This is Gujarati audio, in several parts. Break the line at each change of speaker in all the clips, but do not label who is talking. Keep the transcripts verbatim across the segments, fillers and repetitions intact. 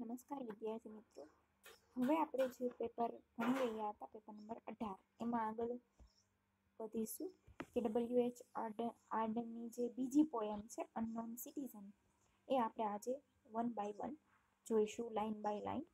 નમસ્કાર વિદ્યાર્થી મિત્રો, હવે આપણે જે પેપર ભણી રહ્યા હતા પેપર નંબર અઢાર એમાં આગળ વધીશું કે ડબલ્યુ એચ આર્ડનની જે બીજી પોયમ છે અનનોન સિટીઝન એ આપણે આજે વન બાય વન જોઈશું, લાઈન બાય લાઈન.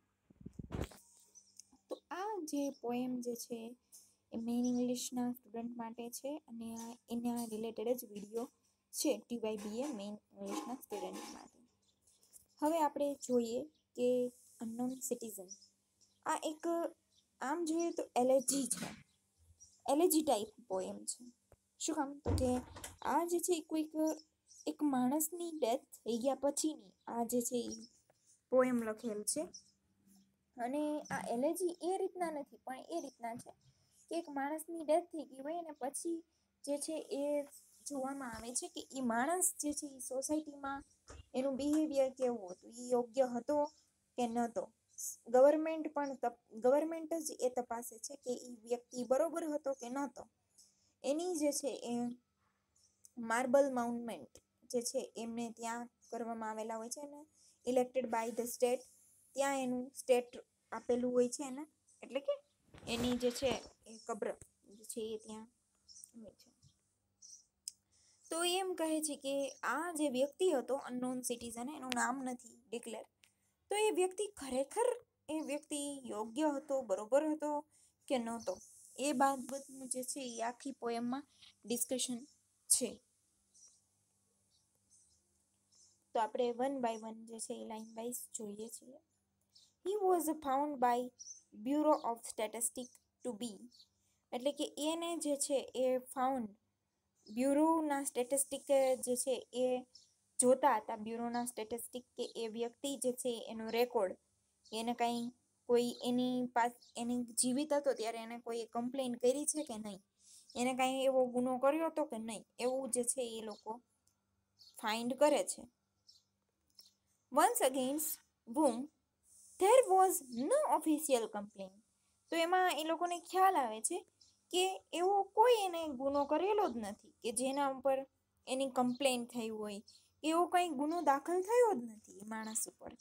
તો આ જે પોયમ જે છે એ મેઇન ઇંગ્લિશના સ્ટુડન્ટ માટે છે અને એના રિલેટેડ જ વિડીયો છે ટીવાયબીએ મેઇન ઇંગ્લિશના સ્ટુડન્ટ માટે. હવે આપણે જોઈએ કે અનનોન સિટીઝન આ એક આમ જોઈએ તો એલેજી છે, એલેજી ટાઈપ પોએમ છે. શું કામ? તો કે આ જે છે કોઈક એક માણસની ડેથ થઈ ગયા પછીની આ જે છે એ પોએમ લખેલ છે. અને આ એલેજી એ રીતના નથી પણ એ રીતના છે કે એક માણસની ડેથ થઈ ગઈ હોય અને પછી જે છે એ જોવામાં આવે છે કે એ માણસ જે છે એ સોસાયટીમાં એનું બિહેવિયર કેવું હતું, એ યોગ્ય હતો કે નહોતો. ગવર્મેન્ટ પણ ગવર્મેન્ટ જ એ તપાસે છે કે એ વ્યક્તિ બરોબર હતો કે નહોતો. એની જે છે એ માર્બલ માઉન્ટમેન્ટ જે છે એમને ત્યાં કરવામાં આવેલા હોય છે ને ઇલેક્ટેડ બાય ધ સ્ટેટ, ત્યાં એનું સ્ટેટ આપેલું હોય છે એને, એટલે કે એની જે છે એ કબ્ર જે છે એ ત્યાં હોય છે. તો એમ કહે છે કે આ જે વ્યક્તિ હતો અનનોન સિટીઝન, એનું નામ નથી ડિક્લેર, તો એ વ્યક્તિ ખરેખર એ વ્યક્તિ યોગ્ય હતો, બરોબર હતો કે નહોતો, એ બાબતનું જે છે એ આખી પોએમમાં ડિસ્કશન છે. તો આપણે વન બાય વન જે છે એ લાઈન વાઇઝ જોઈએ છીએ. He was found by bureau of statistic to be, એટલે કે એને જે છે એ ફાઉન્ડ બ્યુરોના સ્ટેટિસ્ટિક જે છે એ જોતા હતા. બ્યુરોના સ્ટેટિસ્ટિક કે એ વ્યક્તિ જે છે એનો રેકોર્ડ, એને કાંઈ કોઈ એની પાસ એની જીવિત હતો ત્યારે એને કોઈ કમ્પ્લેન કરી છે કે નહીં, એને કાંઈ એવો ગુનો કર્યો હતો કે નહીં, એવું જે છે એ લોકો ફાઇન્ડ કરે છે. Once against whom there was no official complaint, તો એમાં એ લોકોને ખ્યાલ આવે છે કે એવો કોઈ એને ગુનો કરેલો જ નથી કે જેના ઉપર એની કમ્પ્લેન થઈ હોય, એવો કંઈ ગુનો દાખલ થયો જ નથી માણસ ઉપર.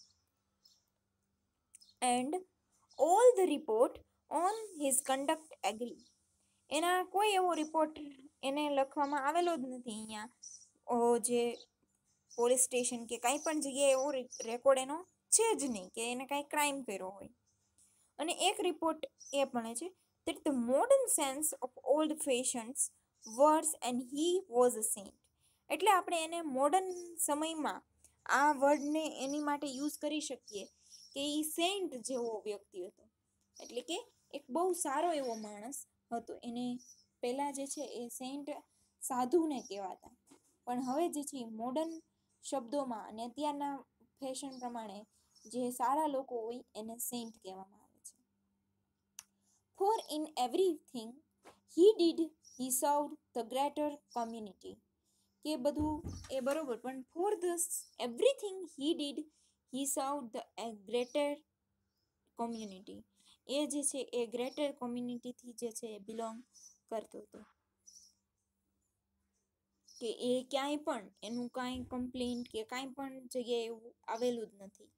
And all the report on his conduct agree, એના કોઈ એવો રિપોર્ટ એને લખવામાં આવેલો જ નથી અહીંયા જે પોલીસ સ્ટેશન કે કાંઈ પણ જગ્યાએ એવો રેકોર્ડ એનો છે જ નહીં કે એને કાંઈ ક્રાઇમ કર્યો હોય. અને એક રિપોર્ટ એ પણ છે that the modern sense of old fashions words and he was a saint, એટલે આપણે એને મોડર્ન સમયમાં આ વર્ડને એની માટે યુઝ કરી શકીએ કે એ સેન્ટ જેવો વ્યક્તિ હતો, એટલે કે એક બહુ સારો એવો માણસ હતો. એને પહેલાં જે છે એ સેન્ટ સાધુને કહેવાતા, પણ હવે જે છે એ મોડર્ન શબ્દોમાં અને અત્યારના ફેશન પ્રમાણે જે સારા લોકો હોય એને સેન્ટ કહેવામાં આવે છે. For in everything he did he served the greater community, કે બધું એ બરોબર, પણ for this everything he did he served the greater community, એ જે છે એ ગ્રેટર કોમ્યુનિટીથી જે છે એ બિલોંગ કરતો હતો કે એ ક્યાંય પણ એનું કાંઈ કમ્પ્લેન્ટ કે કાંઈ પણ જગ્યાએ એવું આવેલું જ નથી.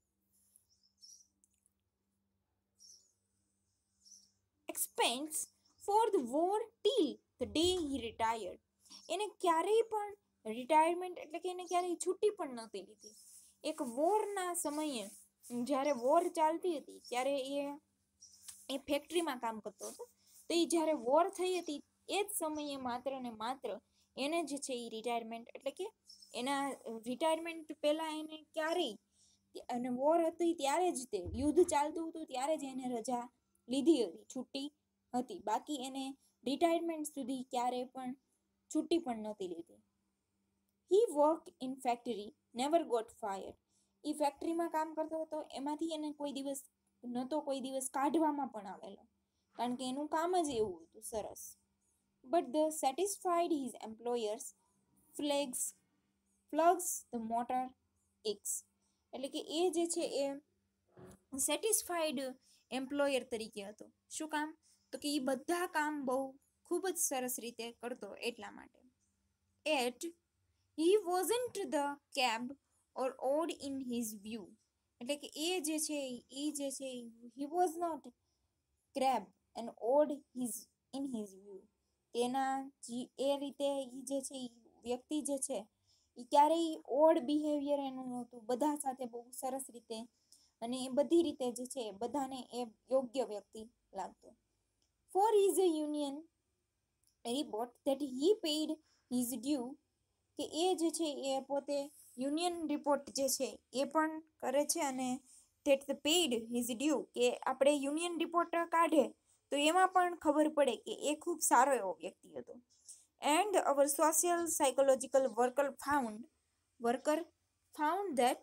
Expense for the war till the day he retired, એને ક્યારેય પણ રિટાયરમેન્ટ એટલે કે એને ક્યારેય છૂટી પણ નહોતી લીધી. એક વોરના સમયે જ્યારે વોર ચાલતી હતી ત્યારે એ એ ફેક્ટરીમાં કામ કરતો હતો, તો એ જ્યારે વોર થઈ હતી એ જ સમયે માત્ર ને માત્ર એને જે છે એ રિટાયરમેન્ટ એટલે કે એના રિટાયરમેન્ટ પહેલાં એને ક્યારેય, અને વોર હતી ત્યારે જ, તે યુદ્ધ ચાલતું હતું ત્યારે જ એને રજા લીધી હતી, છૂટી હતી, બાકી એને રિટાયરમેન્ટ સુધી ક્યારેય પણ છૂટી પણ નહોતી લીધી. He work in factory never got fire, એ ફેક્ટરીમાં કામ કરતો હતો, એમાંથી એને કોઈ દિવસ નહોતો કોઈ દિવસ કાઢવામાં પણ આવેલો, કારણ કે એનું કામ જ એવું હતું સરસ. But the satisfied his employers flags flags the motor ax, એટલે કે એ જે છે એ સેટિસ્ફાઈડ એમ્પ્લોયર તરીકે હતો. શું કામ? તો કે એ બધા કામ બહુ ખૂબ જ સરસ રીતે કરતો એટલા માટે. At he wasn't the cab or odd in his view, એટલે કે એ જે છે એ જે છે he was not crab and odd his in his view. તેના એ રીતે એ જે છે વ્યક્તિ જે છે એ ક્યારેય ઓડ બિહેવિયર એનું નહોતું, બધા સાથે બહુ સરસ રીતે અને એ બધી રીતે જે છે બધાને એ યોગ્ય વ્યક્તિ લાગતો. For his a union report that he paid his due, કે એ જે છે એ પોતે યુનિયન રિપોર્ટ જે છે એ પણ કરે છે અને that the paid his due, કે આપણે યુનિયન રિપોર્ટ કાઢે તો એમાં પણ ખબર પડે કે એ ખૂબ સારો એવો વ્યક્તિ હતો. And our social psychological worker found worker found that,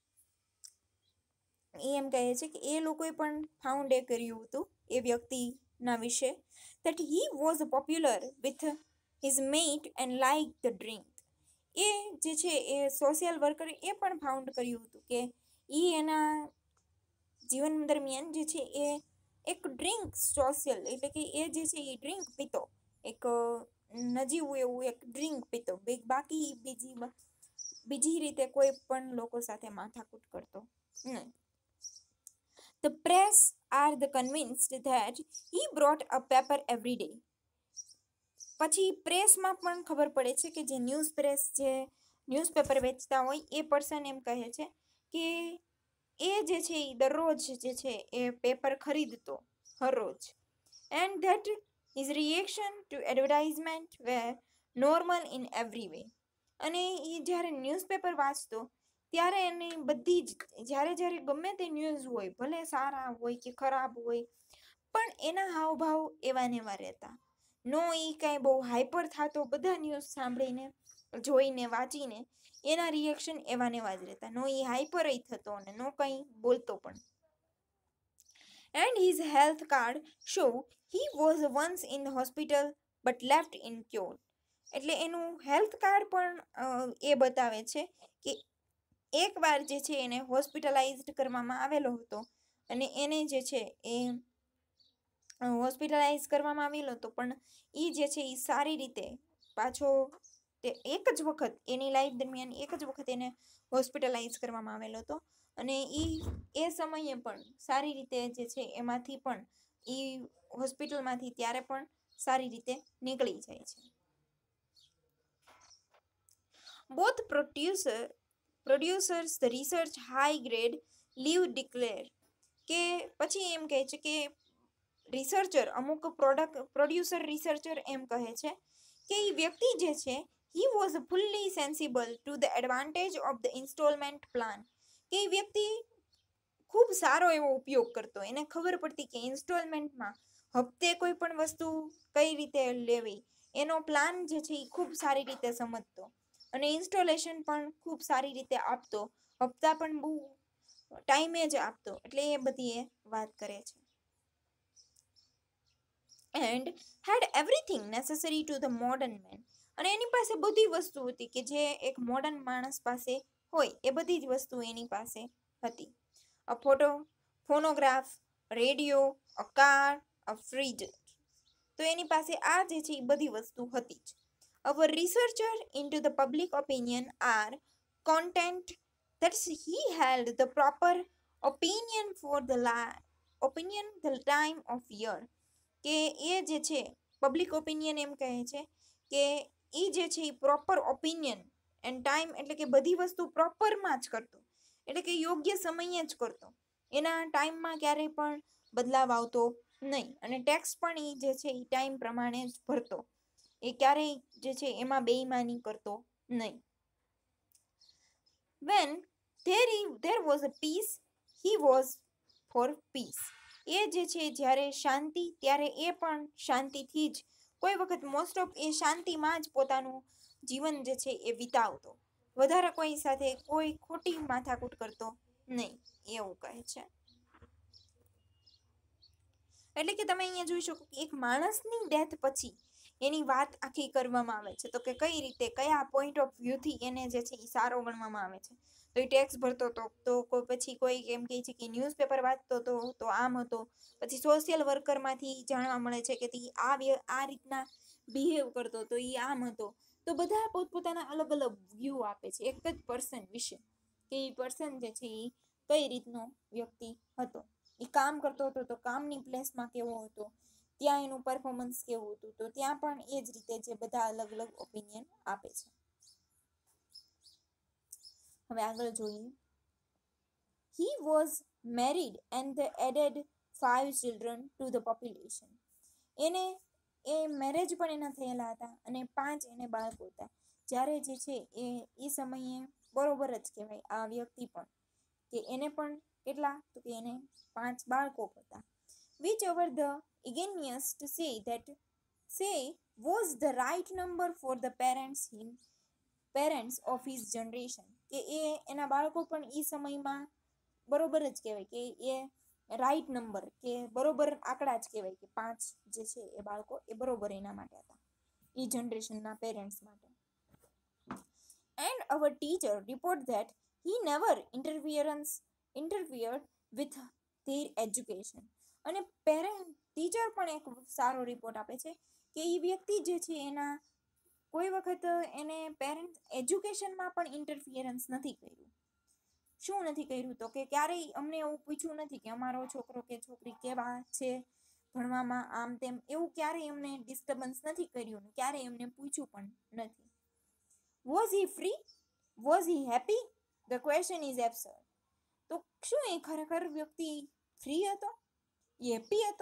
એ એમ કહે છે કે એ લોકોએ પણ ફાઉન્ડ એ કર્યું હતું એ વ્યક્તિના વિશે, that he was popular with his mate and like the drink. એ જે છે એ સોશિયલ વર્કરે એ પણ ફાઉન્ડ કર્યું હતું કે એ એના જીવન દરમિયાન જે છે એ એક ડ્રિંક સોશિયલ એટલે કે એ જે છે એ ડ્રિંક પીતો, એક નજીવું એવું એક ડ્રિંક પીતો, બાકી બીજી બીજી રીતે કોઈ પણ લોકો સાથે માથાકૂટ કરતો નહીં. The press are the convinced that he brought a paper every day. પછી પ્રેસમાં પણ ખબર પડે છે કે જે ન્યૂઝ પ્રેસ જે ન્યૂઝપેપર વેચતા હોય એ પર્સન એમ કહે છે કે એ જે છે એ દરરોજ જે છે એ પેપર ખરીદતો હરરોજ. And that his reaction to advertisement were normal in every way. અને એ જ્યારે ન્યૂઝપેપર વાંચતો ત્યારે એને બધી જ જ્યારે જ્યારે ગમે તે ન્યૂઝ હોય, ભલે સારા હોય કે ખરાબ હોય, પણ એના હાવભાવ એવા ને એવા રહેતા. નો એ કાંઈ બહુ હાઈપર થતો, બધા ન્યૂઝ સાંભળીને જોઈને વાંચીને એના રિએક્શન એવા ને એવા જ રહેતા. નો એ હાઈપર થતો અને નો કંઈ બોલતો પણ. And his health card show he was once in hospital but left in cure. એટલે એનું હેલ્થ કાર્ડ પણ એ બતાવે છે કે એકવાર જે છે એને હોસ્પિટલાઇઝડ કરવામાં આવેલો હતો અને એને જે છે એ હોસ્પિટલાઇઝ કરવામાં આવેલો હતો, પણ એ જે છે એ સારી રીતે પાછો તે એક જ વખત એની લાઈફ દરમિયાન એક જ વખત એને હોસ્પિટલાઇઝ કરવામાં આવેલો હતો અને એ એ સમયે પણ સારી રીતે જે છે એમાંથી પણ એ હોસ્પિટલમાંથી ત્યારે પણ સારી રીતે નીકળી જાય છે. Both producer producers the research high grade leave declare, કે પછી એમ કહે છે કે રિસર્ચર અમુક પ્રોડક્ટ પ્રોડ્યુસર રિસર્ચર એમ કહે છે કે એ વ્યક્તિ જે છે he was fully sensible to the advantage of the installment plan, કે એ વ્યક્તિ ખૂબ સારો એવો ઉપયોગ કરતો, એને ખબર પડતી કે ઇન્સ્ટોલમેન્ટમાં હપ્તે કોઈ પણ વસ્તુ કઈ રીતે લેવી એનો પ્લાન જે છે એ ખૂબ સારી રીતે સમજતો અને ઇન્સ્ટોલેશન પણ ખૂબ સારી રીતે આપતો, હપ્તા પણ બહુ ટાઈમે જ આપતો. એટલે એ બધી એ વાત કરે છે. And had everything necessary to the modern man, અને એની પાસે બધી વસ્તુ હતી કે જે એક મોડર્ન માણસ પાસે હોય એ બધી જ વસ્તુ એની પાસે હતી. A photo phonograph, radio, a car, a fridge, તો એની પાસે આ જે છે એ બધી વસ્તુ હતી જ. Our researcher into the public opinion are content that he held the proper opinion for the la opinion the time of year, કે એ જે છે પબ્લિક ઓપિનિયન એમ કહે છે કે એ જે છે એ પ્રોપર ઓપિનિયન એન્ડ ટાઈમ એટલે કે બધી વસ્તુ પ્રોપરમાં જ કરતો, એટલે કે યોગ્ય સમયે જ કરતો, એના ટાઈમમાં ક્યારેય પણ બદલાવ આવતો નહીં અને ટેક્સ પણ એ જે છે એ ટાઈમ પ્રમાણે જ ભરતો, એ ક્યારેય જે છે એમાં બેઈમાની કરતો નહીં. When there, there was a peace, he was for peace. એ જે છે જ્યારે શાંતિ ત્યારે એ પણ શાંતિથી જ, કોઈ વખત મોસ્ટ ઓફ એ શાંતિમાં જ પોતાનું જીવન જે છે એ વિતાવતો, વધારે કોઈ સાથે કોઈ ખોટી માથાકૂટ કરતો નહીં, એવું કહે છે. એટલે કે તમે અહીંયા જોઈ શકો કે એક માણસની ડેથ પછી એની વાત આખી કરવામાં આવે છે, તો કે કઈ રીતે કયા પોઈન્ટ ઓફ વ્યૂથી એને જે છે એ સારો ગણવામાં આવે છે. તો એ ટેક્સ ભરતો હતો તો કોઈ પછી કોઈ એમ કહે છે કે ન્યૂઝપેપર વાંચતો હતો તો આમ હતો, પછી સોશિયલ વર્કરમાંથી જાણવા મળે છે કે તે આ આ રીતના બિહેવ કરતો તો એ આમ હતો. તો બધા પોતપોતાના અલગ અલગ વ્યૂ આપે છે એક જ પર્સન વિશે, કે એ પર્સન જે છે એ કઈ રીતનો વ્યક્તિ હતો, એ કામ કરતો હતો તો કામની પ્લેસમાં કેવો હતો, ત્યાં એનું પરફોર્મન્સ કેવું હતું, તો ત્યાં પણ એ જ રીતે જે બધા અલગ અલગ ઓપિનિયન આપે છે. હવે આગળ જોઈએ. He was married and they added five children to the population. એને એ મેરેજ પણ એના થયેલા હતા અને પાંચ એને બાળકો હતા. જ્યારે જે છે એ એ સમયે બરોબર જ કહેવાય આ વ્યક્તિ પણ કે એને પણ કેટલા તો કે એને પાંચ બાળકો હતા. Which over the ingenious to say that say was the right number for the parents him parents of his generation. કે એ એના બાળકો પણ એ સમયમાં બરોબર જ કહેવાય કે એ રાઈટ નંબર કે બરોબર આંકડા જ કહેવાય કે પાંચ જે છે એ બાળકો એ બરોબર એના માટે હતા એ જનરેશનના પેરેન્ટ્સ માટે. And our teacher report that he never interference interfered with their education. અને પેરેન્ટ ટીચર પણ એક સારો રિપોર્ટ આપે છે કે એ વ્યક્તિ જે છે એના કોઈ વખત એને પેરેન્ટ એજ્યુકેશનમાં પણ ઇન્ટરફિયરન્સ નથી કર્યું. શું નથી કર્યું તો કે ક્યારેય અમને એવું પૂછ્યું નથી કે અમારો છોકરો કે છોકરી કેવા છે ભણવામાં આમ તેમ, એવું ક્યારેય અમને ડિસ્ટર્બન્સ નથી કર્યું ને ક્યારેય અમને પૂછ્યું પણ નથી. Was he free? Was he happy? The question is absurd. તો શું એ ખરેખર વ્યક્તિ ફ્રી હતો? હેપી હતો?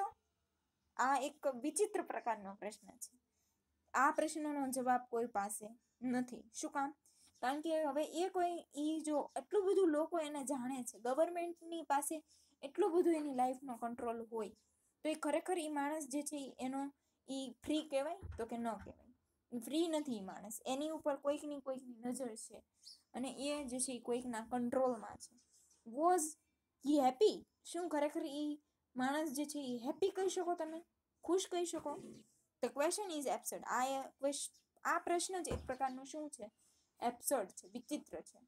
આ એક વિચિત્ર પ્રકારનો પ્રશ્ન છે. આ પ્રશ્નનો જવાબ કોઈ પાસે નથી. શું કામ? કારણ કે હવે એ કોઈ એ જો એટલું બધું લોકો એને જાણે છે, ગવર્મેન્ટની પાસે એટલું બધું એની લાઈફનો કંટ્રોલ હોય તો એ ખરેખર એ માણસ જે છે એનો એ ફ્રી કહેવાય તો કે ન કહેવાય. ફ્રી નથી એ માણસ, એની ઉપર કોઈકની કોઈકની નજર છે અને એ જે છે એ કોઈકના કંટ્રોલમાં છે. Was he happy? શું ખરેખર એ માણસ જે છે એ હેપી કહી શકો, તમે ખુશ કહી શકો? The question is absurd. આ આ પ્રશ્ન જ એક પ્રકારનો શું છે? એબ્સર્ડ છે, વિચિત્ર છે.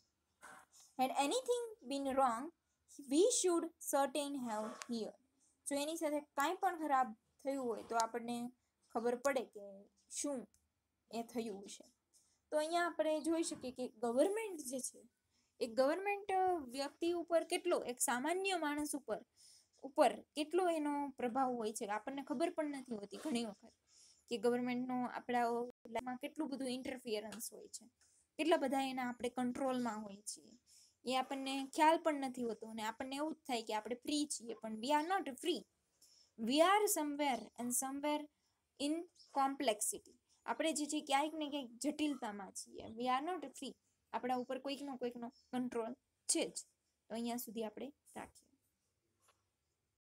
Had anything been wrong, we should certain have heard. જો એની સાથે કાંઈ પણ ખરાબ થયું હોય તો આપણને ખબર પડે કે શું એ થયું છે. તો અહીંયા આપણે જોઈ શકીએ કે ગવર્મેન્ટ જે છે એ ગવર્મેન્ટ વ્યક્તિ ઉપર કેટલો, એક સામાન્ય માણસ ઉપર ઉપર કેટલો એનો પ્રભાવ હોય છે આપણને ખબર પણ નથી હોતી ઘણી વખત કે ગવર્મેન્ટનો આપણા લાઈફમાં કેટલું બધું ઇન્ટરફિયરન્સ હોય છે, કેટલા બધા એના આપણે કંટ્રોલમાં હોય છીએ એ આપણને ખ્યાલ પણ નથી હોતો અને આપણને એવું જ થાય કે આપણે ફ્રી છીએ, પણ we are not free. We are somewhere and somewhere in complexity. આપણે જે છે ક્યાંક ને ક્યાંક જટિલતામાં છીએ. We are not free. આપણા ઉપર કોઈકનો કોઈકનો કંટ્રોલ છે જ. તો અહીંયા સુધી આપણે રાખીએ.